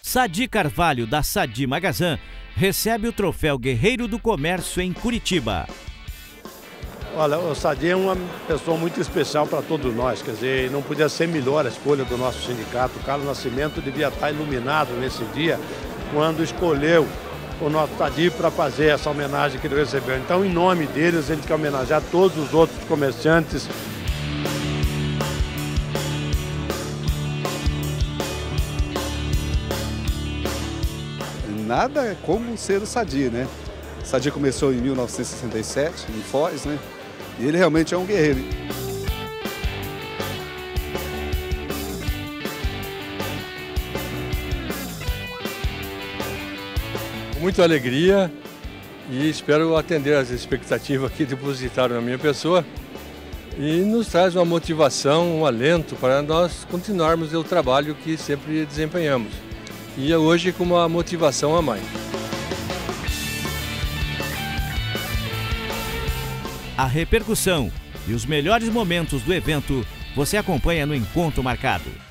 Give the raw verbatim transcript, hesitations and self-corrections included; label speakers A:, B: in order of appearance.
A: Sadi Carvalho, da Sadi Magazã, recebe o troféu Guerreiro do Comércio em Curitiba.
B: Olha, o Sadi é uma pessoa muito especial para todos nós, quer dizer, não podia ser melhor a escolha do nosso sindicato. O Carlos Nascimento devia estar iluminado nesse dia, quando escolheu o nosso Sadi para fazer essa homenagem que ele recebeu. Então, em nome deles, ele quer homenagear todos os outros comerciantes.
C: Nada é como ser o Sadi, né? O Sadi começou em mil novecentos e sessenta e sete, em Foz, né? E ele realmente é um guerreiro.
D: Com muita alegria e espero atender as expectativas que depositaram na minha pessoa e nos traz uma motivação, um alento para nós continuarmos o trabalho que sempre desempenhamos. E hoje com uma motivação a mais.
A: A repercussão e os melhores momentos do evento você acompanha no Encontro Marcado.